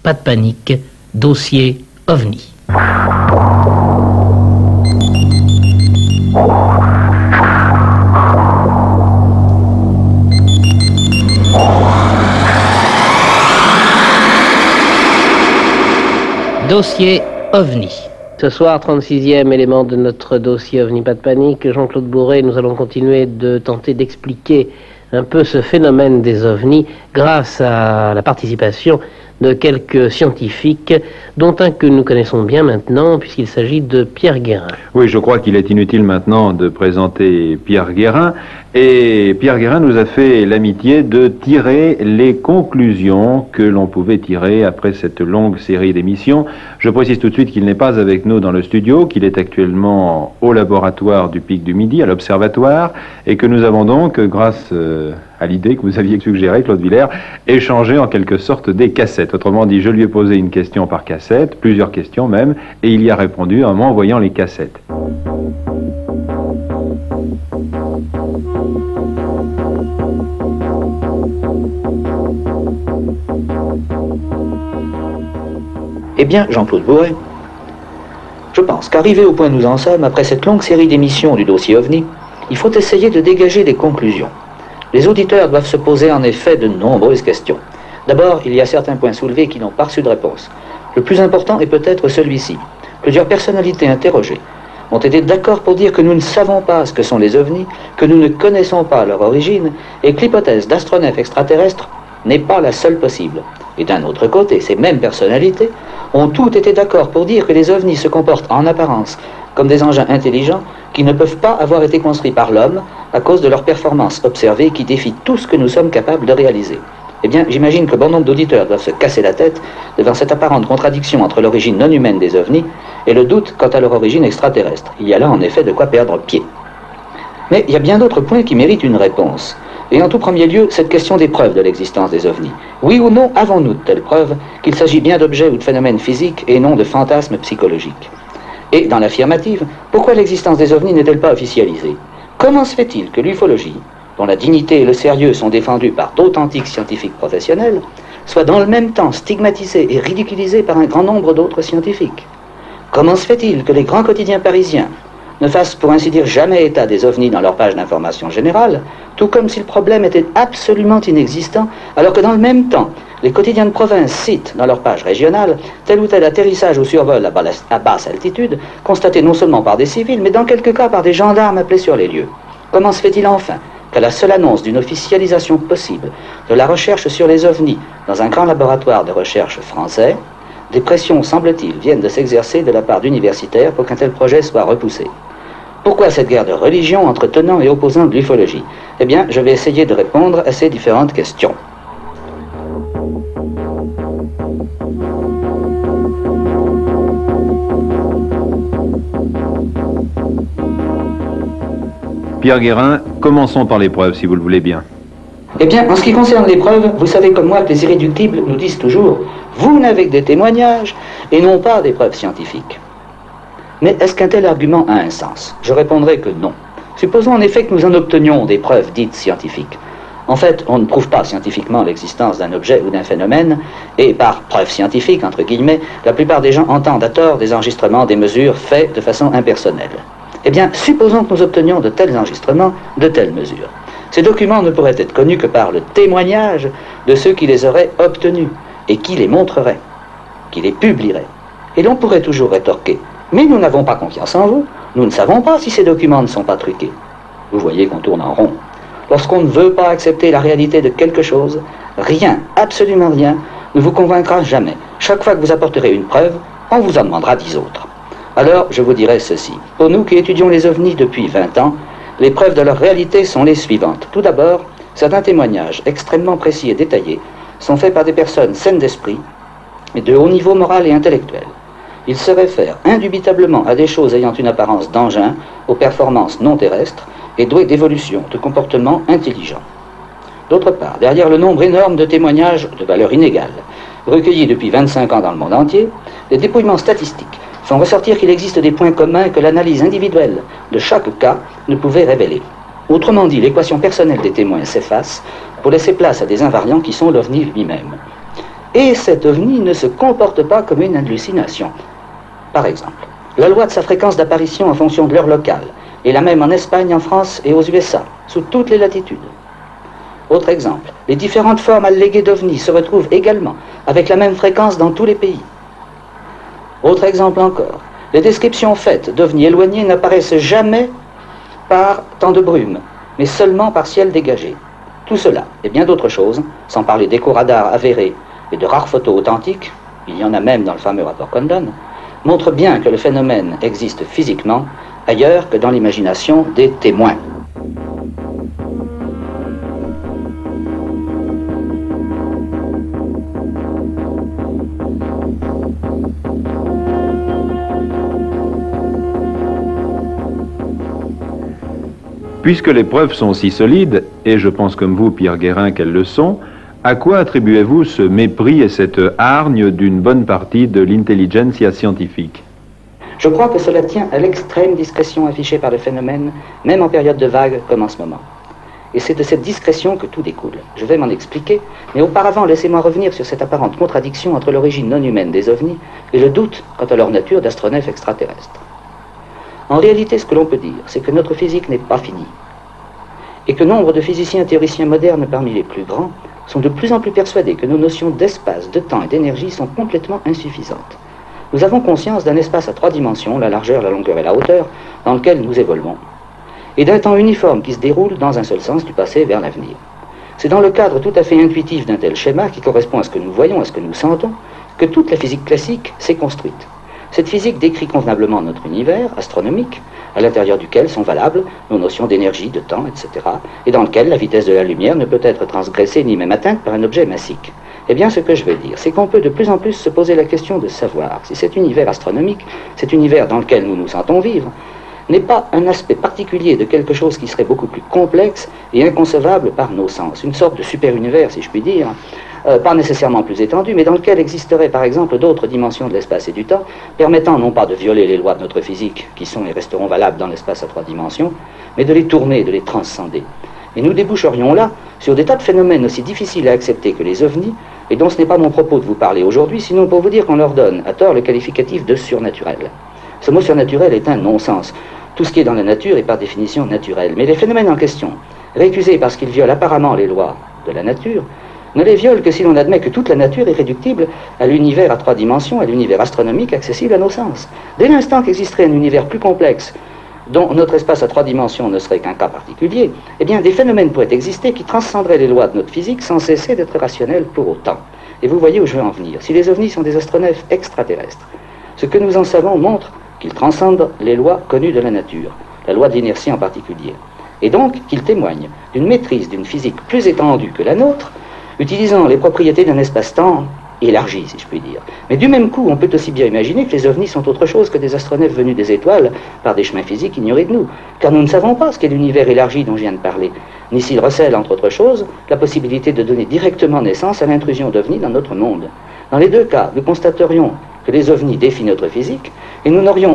Pas de panique, dossier OVNI. Dossier OVNI. Ce soir, 36e élément de notre dossier OVNI, pas de panique. Jean-Claude Bourret, nous allons continuer de tenter d'expliquer un peu ce phénomène des OVNI grâce à la participation de quelques scientifiques, dont un que nous connaissons bien maintenant, puisqu'il s'agit de Pierre Guérin. Oui, je crois qu'il est inutile maintenant de présenter Pierre Guérin. Et Pierre Guérin nous a fait l'amitié de tirer les conclusions que l'on pouvait tirer après cette longue série d'émissions. Je précise tout de suite qu'il n'est pas avec nous dans le studio, qu'il est actuellement au laboratoire du Pic du Midi, à l'Observatoire, et que nous avons donc, grâce à l'idée que vous aviez suggérée, Claude Villers, échangé en quelque sorte des cassettes. Autrement dit, je lui ai posé une question par cassette, plusieurs questions même, et il y a répondu en m'envoyant les cassettes. Eh bien, Jean-Claude Bourret, je pense qu'arrivé au point où nous en sommes, après cette longue série d'émissions du dossier OVNI, il faut essayer de dégager des conclusions. Les auditeurs doivent se poser en effet de nombreuses questions. D'abord, il y a certains points soulevés qui n'ont pas reçu de réponse. Le plus important est peut-être celui-ci. Plusieurs personnalités interrogées ont été d'accord pour dire que nous ne savons pas ce que sont les OVNI, que nous ne connaissons pas leur origine, et que l'hypothèse d'astronefs extraterrestres n'est pas la seule possible. Et d'un autre côté, ces mêmes personnalités ont toutes été d'accord pour dire que les OVNI se comportent en apparence comme des engins intelligents qui ne peuvent pas avoir été construits par l'homme à cause de leurs performances observées qui défient tout ce que nous sommes capables de réaliser. Eh bien, j'imagine que bon nombre d'auditeurs doivent se casser la tête devant cette apparente contradiction entre l'origine non humaine des OVNI et le doute quant à leur origine extraterrestre. Il y a là en effet de quoi perdre pied. Mais il y a bien d'autres points qui méritent une réponse. Et en tout premier lieu, cette question des preuves de l'existence des OVNI. Oui ou non, avons-nous de telles preuves qu'il s'agit bien d'objets ou de phénomènes physiques et non de fantasmes psychologiques? Et dans l'affirmative, pourquoi l'existence des OVNI n'est-elle pas officialisée? Comment se fait-il que l'ufologie, dont la dignité et le sérieux sont défendus par d'authentiques scientifiques professionnels, soit dans le même temps stigmatisée et ridiculisée par un grand nombre d'autres scientifiques? Comment se fait-il que les grands quotidiens parisiens ne fassent pour ainsi dire jamais état des OVNI dans leur page d'information générale, tout comme si le problème était absolument inexistant, alors que dans le même temps, les quotidiens de province citent dans leur page régionale tel ou tel atterrissage ou survol à basse altitude, constaté non seulement par des civils, mais dans quelques cas par des gendarmes appelés sur les lieux. Comment se fait-il enfin qu'à la seule annonce d'une officialisation possible de la recherche sur les OVNI dans un grand laboratoire de recherche français, des pressions, semble-t-il, viennent de s'exercer de la part d'universitaires pour qu'un tel projet soit repoussé? Pourquoi cette guerre de religion entre tenants et opposants de l'ufologie? Eh bien, je vais essayer de répondre à ces différentes questions. Pierre Guérin, commençons par les preuves, si vous le voulez bien. Eh bien, en ce qui concerne les preuves, vous savez comme moi que les irréductibles nous disent toujours « vous n'avez que des témoignages et non pas des preuves scientifiques ». Mais est-ce qu'un tel argument a un sens? Je répondrai que non. Supposons en effet que nous en obtenions des preuves dites scientifiques. En fait, on ne prouve pas scientifiquement l'existence d'un objet ou d'un phénomène, et par preuve scientifique, entre guillemets, la plupart des gens entendent à tort des enregistrements, des mesures faits de façon impersonnelle. Eh bien, supposons que nous obtenions de tels enregistrements, de telles mesures. Ces documents ne pourraient être connus que par le témoignage de ceux qui les auraient obtenus, et qui les montreraient, qui les publieraient. Et l'on pourrait toujours rétorquer: mais nous n'avons pas confiance en vous, nous ne savons pas si ces documents ne sont pas truqués. Vous voyez qu'on tourne en rond. Lorsqu'on ne veut pas accepter la réalité de quelque chose, rien, absolument rien, ne vous convaincra jamais. Chaque fois que vous apporterez une preuve, on vous en demandera 10 autres. Alors, je vous dirai ceci. Pour nous qui étudions les OVNI depuis 20 ans, les preuves de leur réalité sont les suivantes. Tout d'abord, certains témoignages extrêmement précis et détaillés sont faits par des personnes saines d'esprit et de haut niveau moral et intellectuel. Ils se réfèrent indubitablement à des choses ayant une apparence d'engin, aux performances non terrestres et douées d'évolution, de comportements intelligents. D'autre part, derrière le nombre énorme de témoignages de valeur inégale, recueillis depuis 25 ans dans le monde entier, les dépouillements statistiques font ressortir qu'il existe des points communs que l'analyse individuelle de chaque cas ne pouvait révéler. Autrement dit, l'équation personnelle des témoins s'efface pour laisser place à des invariants qui sont l'OVNI lui-même. et cet ovni ne se comporte pas comme une hallucination. Par exemple, la loi de sa fréquence d'apparition en fonction de l'heure locale est la même en Espagne, en France et aux USA, sous toutes les latitudes. Autre exemple, les différentes formes alléguées d'ovnis se retrouvent également avec la même fréquence dans tous les pays. Autre exemple encore, les descriptions faites d'ovnis éloignés n'apparaissent jamais par temps de brume, mais seulement par ciel dégagé. Tout cela et bien d'autres choses, sans parler d'écho-radars avérés et de rares photos authentiques, il y en a même dans le fameux rapport Condon, montrent bien que le phénomène existe physiquement ailleurs que dans l'imagination des témoins. Puisque les preuves sont si solides, et je pense comme vous, Pierre Guérin, qu'elles le sont, à quoi attribuez-vous ce mépris et cette hargne d'une bonne partie de l'intelligentsia scientifique? Je crois que cela tient à l'extrême discrétion affichée par le phénomène, même en période de vague comme en ce moment. Et c'est de cette discrétion que tout découle. Je vais m'en expliquer, mais auparavant, laissez-moi revenir sur cette apparente contradiction entre l'origine non humaine des ovnis et le doute quant à leur nature d'astronefs extraterrestres. En réalité, ce que l'on peut dire, c'est que notre physique n'est pas finie, et que nombre de physiciens théoriciens modernes parmi les plus grands sont de plus en plus persuadés que nos notions d'espace, de temps et d'énergie sont complètement insuffisantes. Nous avons conscience d'un espace à 3 dimensions, la largeur, la longueur et la hauteur, dans lequel nous évoluons, et d'un temps uniforme qui se déroule dans un seul sens du passé vers l'avenir. C'est dans le cadre tout à fait intuitif d'un tel schéma, qui correspond à ce que nous voyons, à ce que nous sentons, que toute la physique classique s'est construite. Cette physique décrit convenablement notre univers astronomique, à l'intérieur duquel sont valables nos notions d'énergie, de temps, etc., et dans lequel la vitesse de la lumière ne peut être transgressée ni même atteinte par un objet massique. Eh bien, ce que je veux dire, c'est qu'on peut de plus en plus se poser la question de savoir si cet univers astronomique, cet univers dans lequel nous nous sentons vivre, n'est pas un aspect particulier de quelque chose qui serait beaucoup plus complexe et inconcevable par nos sens, une sorte de super-univers, si je puis dire, pas nécessairement plus étendu, mais dans lequel existeraient par exemple d'autres dimensions de l'espace et du temps, permettant non pas de violer les lois de notre physique, qui sont et resteront valables dans l'espace à 3 dimensions, mais de les tourner, de les transcender. Et nous déboucherions là sur des tas de phénomènes aussi difficiles à accepter que les ovnis, et dont ce n'est pas mon propos de vous parler aujourd'hui, sinon pour vous dire qu'on leur donne, à tort, le qualificatif de surnaturel. Ce mot surnaturel est un non-sens. Tout ce qui est dans la nature est par définition naturel. Mais les phénomènes en question, récusés parce qu'ils violent apparemment les lois de la nature, ne les violent que si l'on admet que toute la nature est réductible à l'univers à 3 dimensions, à l'univers astronomique accessible à nos sens. Dès l'instant qu'existerait un univers plus complexe, dont notre espace à 3 dimensions ne serait qu'un cas particulier, eh bien des phénomènes pourraient exister qui transcendraient les lois de notre physique sans cesser d'être rationnels pour autant. Et vous voyez où je veux en venir. Si les ovnis sont des astronefs extraterrestres, ce que nous en savons montre qu'ils transcendent les lois connues de la nature, la loi de l'inertie en particulier, et donc qu'ils témoignent d'une maîtrise d'une physique plus étendue que la nôtre, utilisant les propriétés d'un espace-temps élargi, si je puis dire. Mais du même coup, on peut aussi bien imaginer que les ovnis sont autre chose que des astronefs venus des étoiles par des chemins physiques ignorés de nous, car nous ne savons pas ce qu'est l'univers élargi dont je viens de parler, ni s'il recèle, entre autres choses, la possibilité de donner directement naissance à l'intrusion d'ovnis dans notre monde. Dans les deux cas, nous constaterions que les ovnis défient notre physique, et nous n'aurions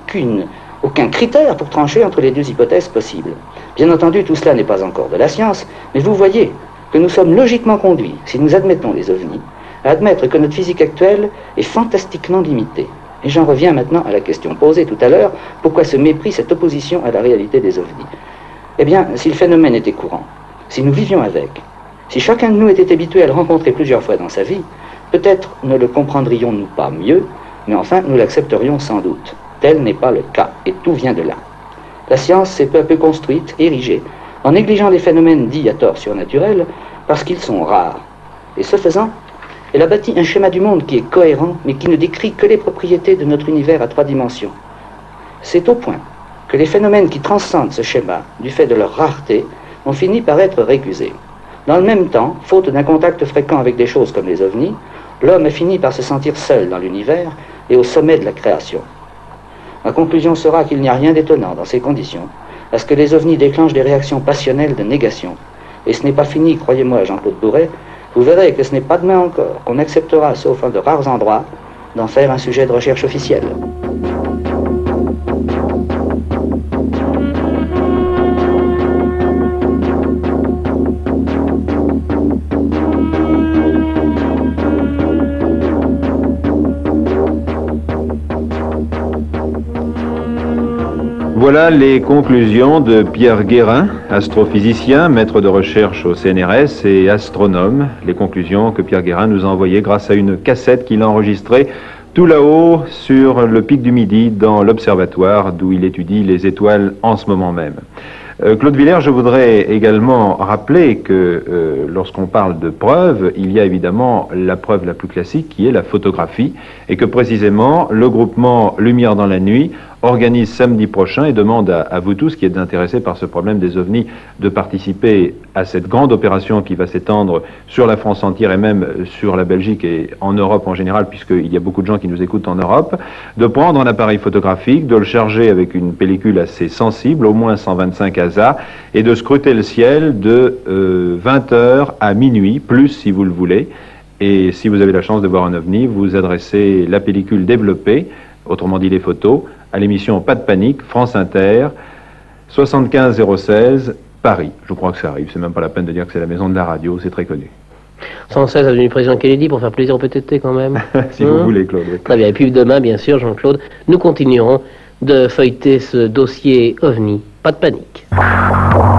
aucun critère pour trancher entre les deux hypothèses possibles. Bien entendu, tout cela n'est pas encore de la science, mais vous voyez que nous sommes logiquement conduits, si nous admettons les ovnis, à admettre que notre physique actuelle est fantastiquement limitée. Et j'en reviens maintenant à la question posée tout à l'heure, pourquoi ce mépris, cette opposition à la réalité des ovnis? Eh bien, si le phénomène était courant, si nous vivions avec, si chacun de nous était habitué à le rencontrer plusieurs fois dans sa vie, peut-être ne le comprendrions-nous pas mieux, mais enfin nous l'accepterions sans doute. Tel n'est pas le cas, et tout vient de là. La science s'est peu à peu construite, érigée, en négligeant les phénomènes dits à tort surnaturels, parce qu'ils sont rares. Et ce faisant, elle a bâti un schéma du monde qui est cohérent, mais qui ne décrit que les propriétés de notre univers à 3 dimensions. C'est au point que les phénomènes qui transcendent ce schéma, du fait de leur rareté, ont fini par être récusés. Dans le même temps, faute d'un contact fréquent avec des choses comme les ovnis, l'homme a fini par se sentir seul dans l'univers et au sommet de la création. Ma conclusion sera qu'il n'y a rien d'étonnant dans ces conditions, à ce que les ovnis déclenchent des réactions passionnelles de négation. Et ce n'est pas fini, croyez-moi, Jean-Claude Bourret, vous verrez que ce n'est pas demain encore qu'on acceptera, sauf en de rares endroits, d'en faire un sujet de recherche officiel. Voilà les conclusions de Pierre Guérin, astrophysicien, maître de recherche au CNRS et astronome. Les conclusions que Pierre Guérin nous a envoyées grâce à une cassette qu'il a enregistrée tout là-haut sur le pic du Midi dans l'observatoire d'où il étudie les étoiles en ce moment même. Claude Villers, je voudrais également rappeler que lorsqu'on parle de preuves, il y a évidemment la preuve la plus classique qui est la photographie et que précisément le groupement Lumière dans la nuit organise samedi prochain et demande à vous tous qui êtes intéressés par ce problème des ovnis de participer à cette grande opération qui va s'étendre sur la France entière et même sur la Belgique et en Europe en général, puisqu'il y a beaucoup de gens qui nous écoutent en Europe, de prendre un appareil photographique, de le charger avec une pellicule assez sensible, au moins 125 ASA, et de scruter le ciel de 20h à minuit, plus si vous le voulez. Et si vous avez la chance de voir un ovni, vous adressez la pellicule développée, autrement dit les photos, à l'émission Pas de panique, France Inter, 75 016, Paris. Je crois que ça arrive, c'est même pas la peine de dire que c'est la maison de la radio, c'est très connu. 116 avenue du président Kennedy pour faire plaisir au PTT quand même. Si vous voulez, Claude. Oui. Très bien, et puis demain, bien sûr, Jean-Claude, nous continuerons de feuilleter ce dossier OVNI. Pas de panique.